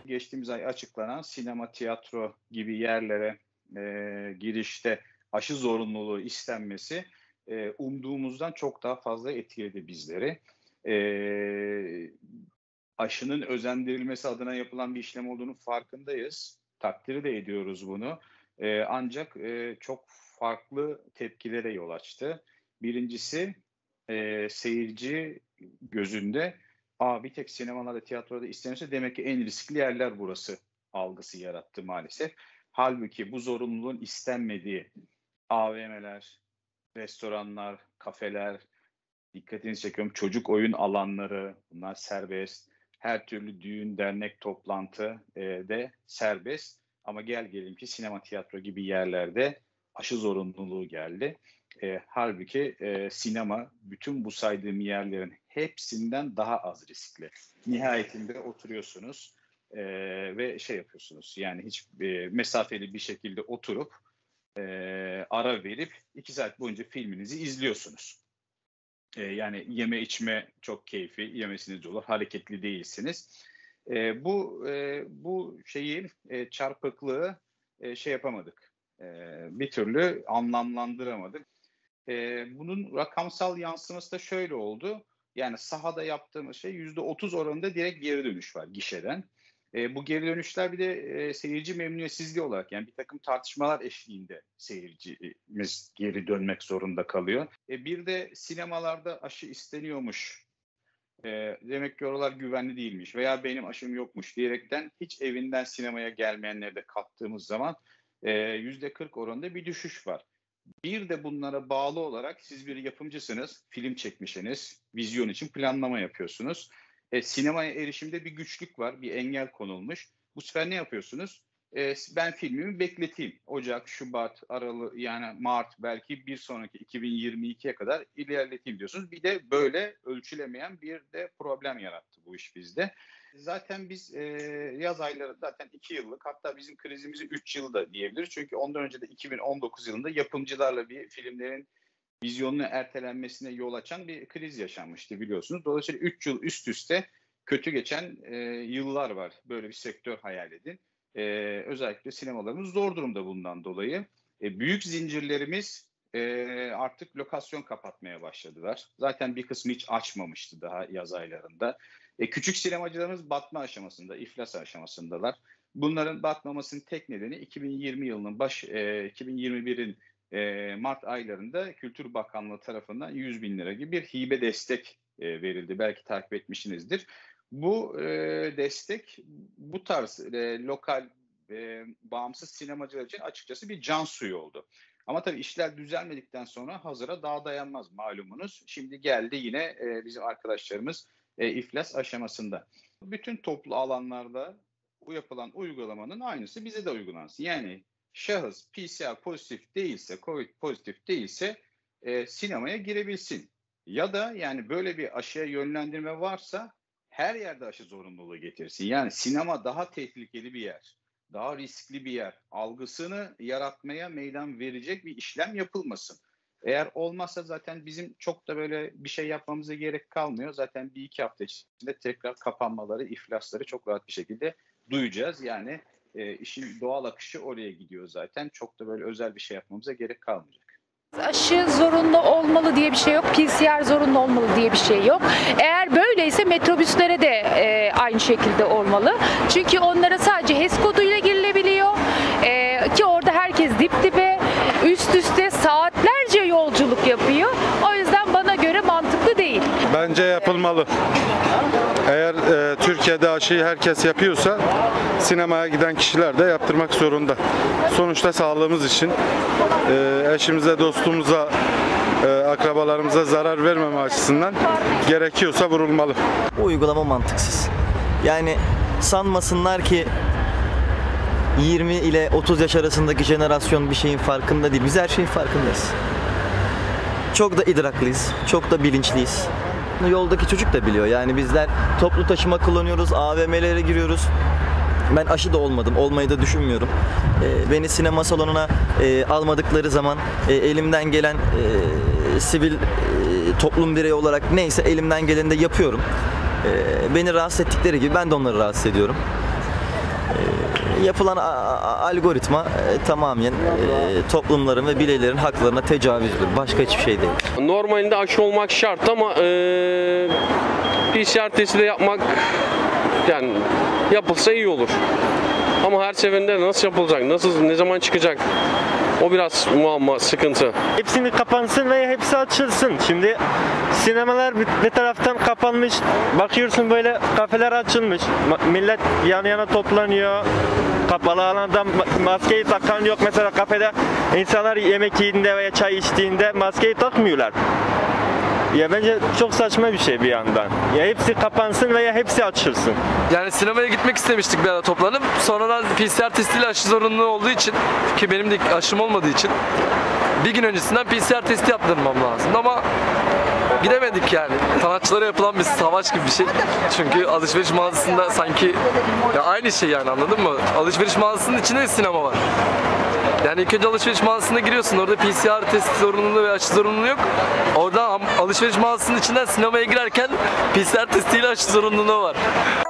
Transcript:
Geçtiğimiz ay açıklanan sinema, tiyatro gibi yerlere girişte aşı zorunluluğu istenmesi umduğumuzdan çok daha fazla etkiledi bizleri. Eee, Aşının özendirilmesi adına yapılan bir işlem olduğunu farkındayız. Takdir de ediyoruz bunu. Ancak çok farklı tepkilere yol açtı. Birincisi, seyirci gözünde, bir tek sinemalarda, tiyatroda isteniyorsa demek ki en riskli yerler burası algısı yarattı maalesef. Hâlbuki bu zorunluluğun istenmediği AVM'ler, restoranlar, kafeler, dikkatinizi çekiyorum, çocuk oyun alanları, bunlar serbest. Her türlü düğün, dernek, toplantı de serbest. Ama gel gelelim ki sinema, tiyatro gibi yerlerde aşı zorunluluğu geldi. Hâlbuki sinema bütün bu saydığım yerlerin hepsinden daha az riskli. Nihayetinde oturuyorsunuz ve şey yapıyorsunuz, yani hiç mesafeli bir şekilde oturup ara verip 2 saat boyunca filminizi izliyorsunuz. Yani yeme içme çok keyfi, yemesiniz olur, hareketli değilsiniz. Bu şeyi, çarpıklığı şey yapamadık, bir türlü anlamlandıramadık. Bunun rakamsal yansıması da şöyle oldu. Yani sahada yaptığımız şey %30 oranında direkt geri dönüş var gişeden. Bu geri dönüşler bir de seyirci memnuniyetsizliği olarak, yani bir takım tartışmalar eşliğinde seyircimiz geri dönmek zorunda kalıyor. Bir de sinemalarda aşı isteniyormuş, demek ki oralar güvenli değilmiş veya benim aşım yokmuş diyerekten hiç evinden sinemaya gelmeyenleri de kattığımız zaman %40 oranında bir düşüş var. Bir de bunlara bağlı olarak siz bir yapımcısınız, film çekmişsiniz, vizyon için planlama yapıyorsunuz. Sinemaya erişimde bir güçlük var, bir engel konulmuş. Bu sefer ne yapıyorsunuz? Ben filmimi bekleteyim. Ocak, Şubat, Aralık, yani Mart, belki bir sonraki 2022'ye kadar ilerleteyim diyorsunuz. Bir de böyle ölçülemeyen bir de problem yarattı bu iş bizde. Zaten biz yaz ayları zaten 2 yıllık, hatta bizim krizimizi 3 yılda diyebiliriz. Çünkü ondan önce de 2019 yılında yapımcılarla bir filmlerin vizyonunu ertelenmesine yol açan bir kriz yaşanmıştı biliyorsunuz. Dolayısıyla 3 yıl üst üste kötü geçen yıllar var. Böyle bir sektör hayal edin. Özellikle sinemalarımız zor durumda bundan dolayı. Büyük zincirlerimiz artık lokasyon kapatmaya başladılar. Zaten bir kısmı hiç açmamıştı daha yaz aylarında. Küçük sinemacılarımız batma aşamasında, iflas aşamasındalar. Bunların batmamasının tek nedeni 2020 yılının 2021'in Mart aylarında Kültür Bakanlığı tarafından 100 bin lira gibi bir hibe destek verildi. Belki takip etmişsinizdir. Bu destek bu tarz lokal bağımsız sinemacılar için açıkçası bir can suyu oldu. Ama tabii işler düzelmedikten sonra hazıra daha dayanmaz malumunuz. Şimdi geldi yine bizim arkadaşlarımız iflas aşamasında. Bütün toplu alanlarda bu yapılan uygulamanın aynısı bize de uygulansın. Yani şahıs PCR pozitif değilse, COVID pozitif değilse sinemaya girebilsin. Ya da yani böyle bir aşıya yönlendirme varsa her yerde aşı zorunluluğu getirsin. Yani sinema daha tehlikeli bir yer, daha riskli bir yer algısını yaratmaya meydan verecek bir işlem yapılmasın. Eğer olmazsa zaten bizim çok da böyle bir şey yapmamıza gerek kalmıyor. Zaten 1-2 hafta içinde tekrar kapanmaları, iflasları çok rahat bir şekilde duyacağız. Yani işin doğal akışı oraya gidiyor zaten. Çok da böyle özel bir şey yapmamıza gerek kalmayacak. Aşı zorunlu olmalı diye bir şey yok. PCR zorunlu olmalı diye bir şey yok. Eğer böyleyse metrobüslere de aynı şekilde olmalı. Çünkü onlara sadece HES koduyla girilebiliyor. Ki orada herkes dip dibe, üst üste saatlerce yolculuk yapıyor. O yüzden bana göre mantıklı değil. Bence yapılmalı. Eğer Türkiye'de aşıyı herkes yapıyorsa sinemaya giden kişiler de yaptırmak zorunda. Sonuçta sağlığımız için eşimize, dostumuza, akrabalarımıza zarar vermeme açısından gerekiyorsa vurulmalı. Bu uygulama mantıksız. Yani sanmasınlar ki 20 ile 30 yaş arasındaki jenerasyon bir şeyin farkında değil. Biz her şeyin farkındayız. Çok da idraklıyız, çok da bilinçliyiz. Yoldaki çocuk da biliyor. Yani bizler toplu taşıma kullanıyoruz, AVM'lere giriyoruz. Ben aşı da olmadım, olmayı da düşünmüyorum. Beni sinema salonuna almadıkları zaman elimden gelen sivil toplum bireyi olarak neyse elimden geleni de yapıyorum. Beni rahatsız ettikleri gibi ben de onları rahatsız ediyorum. yapılan algoritma tamamen toplumların ve bireylerin haklarına tecavüzdür. Başka hiçbir şey değil. Normalinde aşı olmak şart ama PCR testi de yapmak yani yapılsa iyi olur. Ama her seferinde nasıl yapılacak, ne zaman çıkacak? O biraz muamma, sıkıntı. Hepsini kapansın veya hepsi açılsın. Şimdi sinemalar bir taraftan kapanmış. Bakıyorsun böyle kafeler açılmış. Millet yan yana toplanıyor. Kapalı alanda maskeyi takan yok. Mesela kafede insanlar yemek yediğinde veya çay içtiğinde maskeyi takmıyorlar. Ya bence çok saçma bir şey bir yandan. Ya hepsi kapansın veya hepsi açılsın. Yani sinemaya gitmek istemiştik bir ara toplanıp. Sonradan PCR testiyle aşı zorunlu olduğu için, ki benim de aşım olmadığı için bir gün öncesinden PCR testi yaptırmam lazım. Ama gidemedik yani. Sanatçılara yapılan bir savaş gibi bir şey. Çünkü alışveriş mağazasında sanki ya aynı şey yani, anladın mı? Alışveriş mağazasının içinde de sinema var. Yani ilk önce alışveriş mağazasına giriyorsun. Orada PCR testi zorunluluğu ve aşı zorunluluğu yok. Orada alışveriş mağazasının içinden sinemaya girerken PCR testiyle aşı zorunluluğu var.